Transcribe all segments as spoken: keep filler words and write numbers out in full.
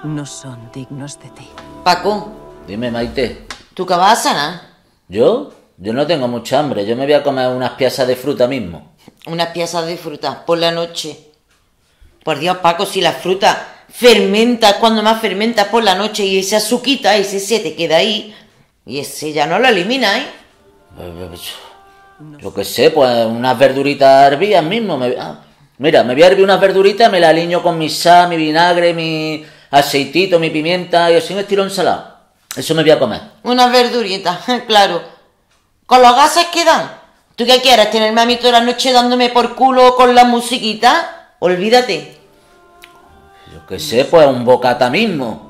no son dignos de ti. Paco, Dime, Maite. ¿tú qué vas a cenar? ¿Yo? Yo no tengo mucha hambre. Yo me voy a comer unas piezas de fruta mismo. Unas piezas de fruta por la noche. Por Dios, Paco, si la fruta fermenta, cuando más fermenta por la noche y esa azuquita, ese se te queda ahí y ese ya no lo elimina, ¿eh? Yo qué sé, pues unas verduritas hervidas mismo. Me... ah, mira, me voy a hervir unas verduritas, me las aliño con mi sal, mi vinagre, mi aceitito, mi pimienta y así un estilo ensalado. Eso me voy a comer. Unas verduritas, claro. ¿Con los gases que dan? ¿Tú qué quieres? ¿Tenerme a mí toda la noche dándome por culo con la musiquita? Olvídate. Yo qué sé, pues un bocata mismo.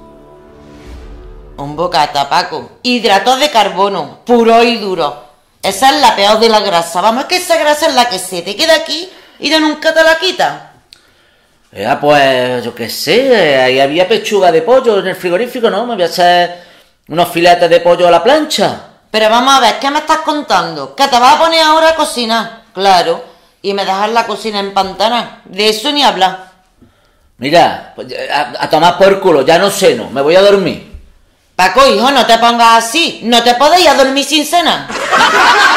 Un bocata, Paco. Hidratos de carbono, puro y duro. Esa es la peor de la grasa. Vamos, es que esa grasa es la que se te queda aquí y ya nunca te la quita. Ya, pues, yo qué sé, ahí había pechuga de pollo en el frigorífico, ¿no? Me voy a hacer unos filetes de pollo a la plancha. Pero vamos a ver, ¿qué me estás contando? ¿Que te vas a poner ahora a cocinar? Claro. Y me dejas la cocina empantanada. De eso ni hablar. Mira, pues, a, a tomar por culo, ya no ceno, me voy a dormir. Paco, hijo, no te pongas así. No te podéis a dormir sin cena.